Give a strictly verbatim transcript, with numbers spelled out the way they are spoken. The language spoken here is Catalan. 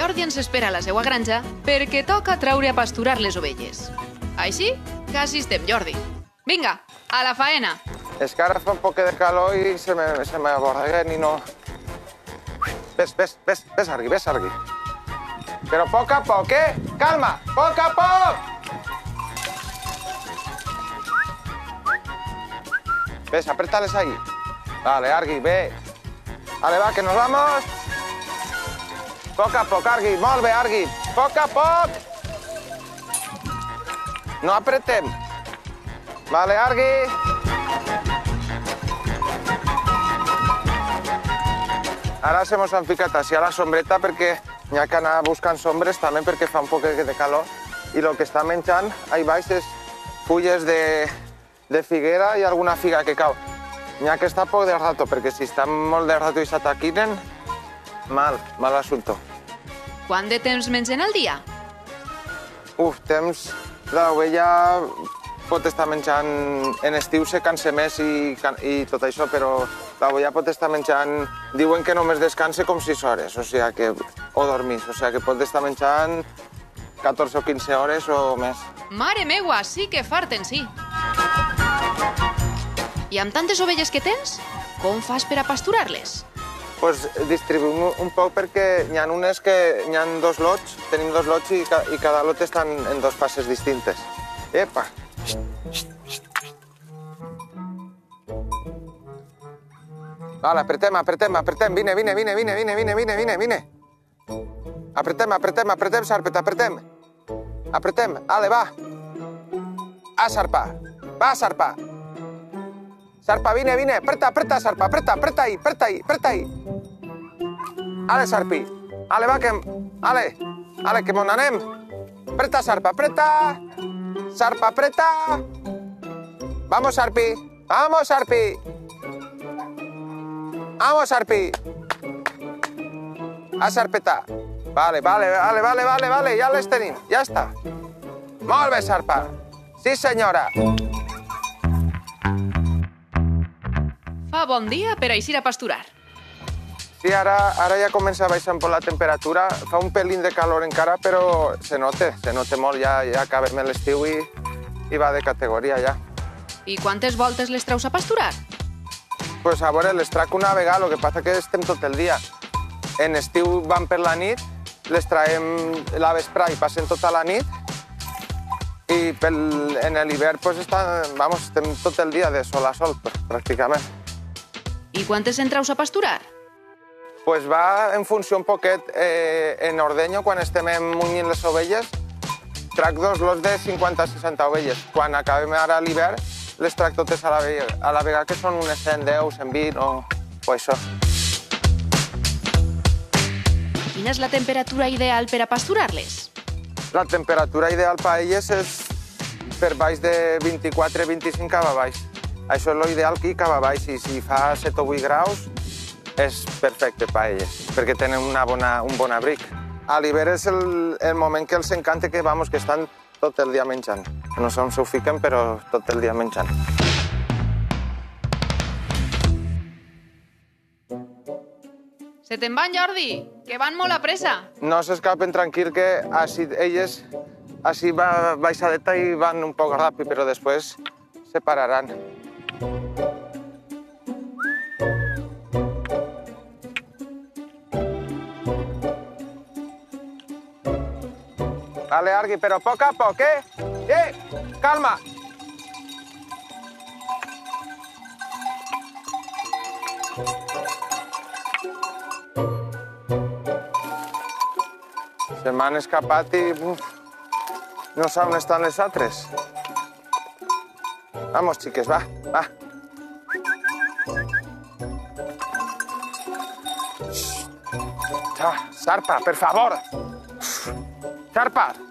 Jordi ens espera a la seva granja perquè toca traure a pasturar les ovelles. Així, quasi estem, Jordi. Vinga, a la faena. És que ara fa un poc de calor i se me, se me aborreguen i no... Ves, ves, ves, ves, Argui, ves, Argui. Però a poc a poc, eh? Calma, a poc a poc! Ves, apriétales ahí. Vale, Argui, ve. Vale, va, que nos vamos. Poc a poc, Argui, molt bé, Argui. Poc a poc. No apretem. Vale, Argui. Ara se mos han ficat així a la sombreta perquè n'hi ha que anar buscant sombres també perquè fa un poc de calor i el que està menjant ahí baix és fulles de, de figuera i alguna figa que cau. N'hi ha que estar poc de rato perquè si estan molt de rato i s'ataquinen, mal, mal assumpte. Quant de temps mengen al dia? Uf, temps... L'ovella pot estar menjant... En estiu se cansa més i, i tot això, però l'ovella pot estar menjant... Diuen que només descansa com sis hores, o sigui que... o dormís, o sigui que pot estar menjant catorze o quinze hores o més. Mare meua, sí que farten, sí. I amb tantes ovelles que tens, com fas per a pasturar-les? Pues distribuïm un poc perquè n'hi ha unes que n'hi ha dos lots, tenim dos lots i, ca, i cada lot estan en dos fases distintes. Epa! Vale, apretem, apretem, apretem, vine, vine, vine, vine, vine, vine, vine, vine, vine. Apretem, apretem, apretem, Sarpet, apretem. Apretem, ale, va. A Sarpa, va, Sarpa. Sarpa, vine, vine, apreta, apreta, Sarpa, apreta, apreta ahí, apreta ahí, apreta ahí. Ale, Sarpi, ale, va, que... Ale, ale, que mon anem. Apreta, Sarpa, apreta. Sarpa, apreta. Vamos, Sarpi, vamos, Sarpi. Vamos, Sarpi. A Sarpeta. Vale, vale, vale, vale, vale, vale, ja les tenim, ja està. Molt bé, Sarpa. Sí, senyora. Fa bon dia per a eixir a pasturar. Sí, ara, ara ja comença a baixar un poc la temperatura. Fa un pelín de calor encara, però se nota, se nota molt. Ja, ja acabem l'estiu i, i va de categoria, ja. I quantes voltes les treus a pasturar? Pues a veure, les trac una vegada, el que passa que estem tot el dia. En estiu van per la nit, les traiem la vesprà i passen tota la nit, i pel, en l'hivern pues, està, vamos, estem tot el dia de sol a sol, pues, pràcticament. I quantes en treus a pasturar? Pues va en funció un poquet. Eh, en ordenyo, quan estem munyint les ovelles, trac dos lots de cinquanta a seixanta ovelles. Quan acabem ara l'hivern, les trac totes a la, a la vegada, que són unes cent deu, cent vint o, o això. Quina és la temperatura ideal per a pasturar-les? La temperatura ideal per a elles és per baix de vint-i-quatre a vint-i-cinc cap a baix. Això és l'ideal aquí cap a baix, i si fa set o vuit graus és perfecte per a elles, perquè tenen una bona, un bon abric. A l'hivern és el, el moment que els encanta que, vamos, que estan tot el dia menjant. No sé on s'ho fiquen, però tot el dia menjant. Se te'n van, Jordi, que van molt a pressa. No s'escapen, tranquil, que així, elles així va baixadeta i van un poc ràpid, però després se pararan. Vale, Argui, però a poc a poc, eh? Eh, calma! Se m'han escapat i... Uf, no sé on estan les altres. Vamos, xiques, va, va. Sarpa, per favor! Sarpa!